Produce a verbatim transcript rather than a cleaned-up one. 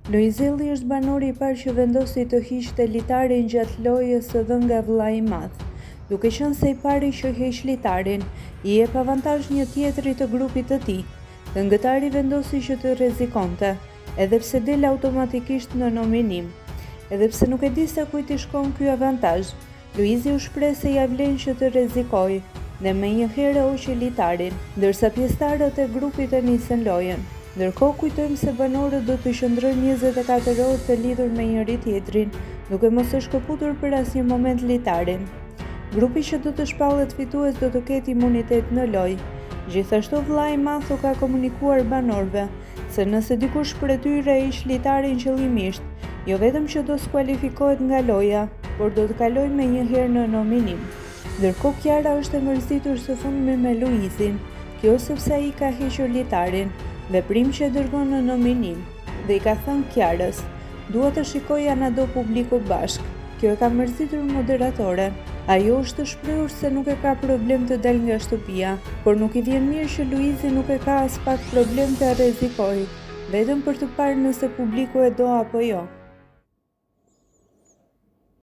Loizelli është banori i parë që vendosi të hiqte litarin gjatë lojës së dhënë nga vllai i madh. Duke qenë se i pari që heq litarin, i jep avantazh një tjetrit të grupit të tij. Këngëtari vendosi që të rrezikonte, edhe pse del automatikisht në nominim. Edhe pse nuk e di se kujt i shkon ky avantazh, Luizi u shpreh se ia vlen që të rrezikojë dhe menjëherë hoqi litarin, ndërsa pjesëtarët e grupit e nisën lojën. Ndërkohë kujtojmë se banorët do të qëndrojnë njëzet e katër orë të lidhur me njëri tjetrin, duke mos e shkëputur për asnjë moment litarin. Grupi që do të shpallet fitues do të ketë imunitet në lojë. Gjithashtu vllai i madh u ka komunikuar banorëve se nëse dikush prej tyre e hiq litarin qëllimisht, jo vetëm që do skualifikohet nga loja, por do të kalojë menjëherë në nominim. Ndërkohë Kiara është e mërzitur së fundmi me Luizin, kjo sepse ai ka hequr litarin, veprim që e dërgon në nominim, dhe i ka thënë Kiarës: "Dua të shikoj anado publiku bashk." Kjo e ka mërzitur moderatoren. Ajo është të shprehur se nuk e ka problem të dalë nga shtëpia, por nuk i vjen mirë që Luizi nuk e ka as pak problem të rrezikojë, vetëm për të parë nëse publiku e do apo jo.